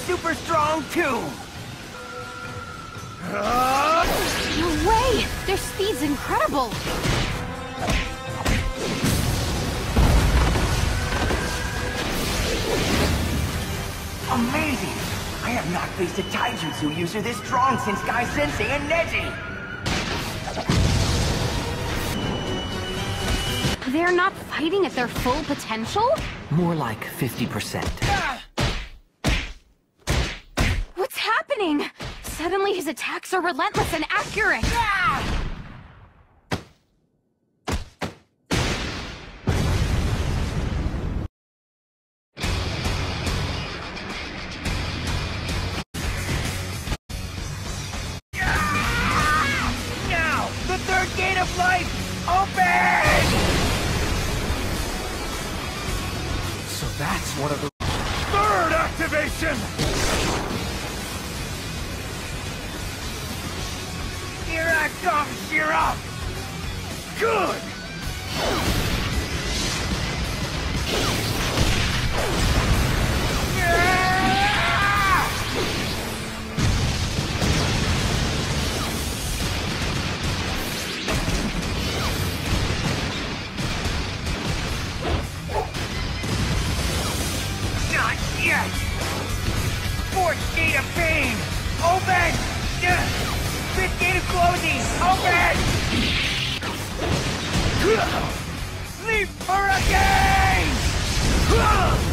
super strong too! No way! Their speed's incredible! Amazing! I have not faced a taijutsu user this strong since Guy Sensei and Neji! They're not fighting at their full potential? More like 50%. What's happening? Suddenly his attacks are relentless and accurate! Now, the third gate of life, open! So that's one of the... Third activation! Here I come, Shira! Good! Not yet! Fourth gate of pain! Open! Fifth gate of closing! Open! Sleep Hurricane!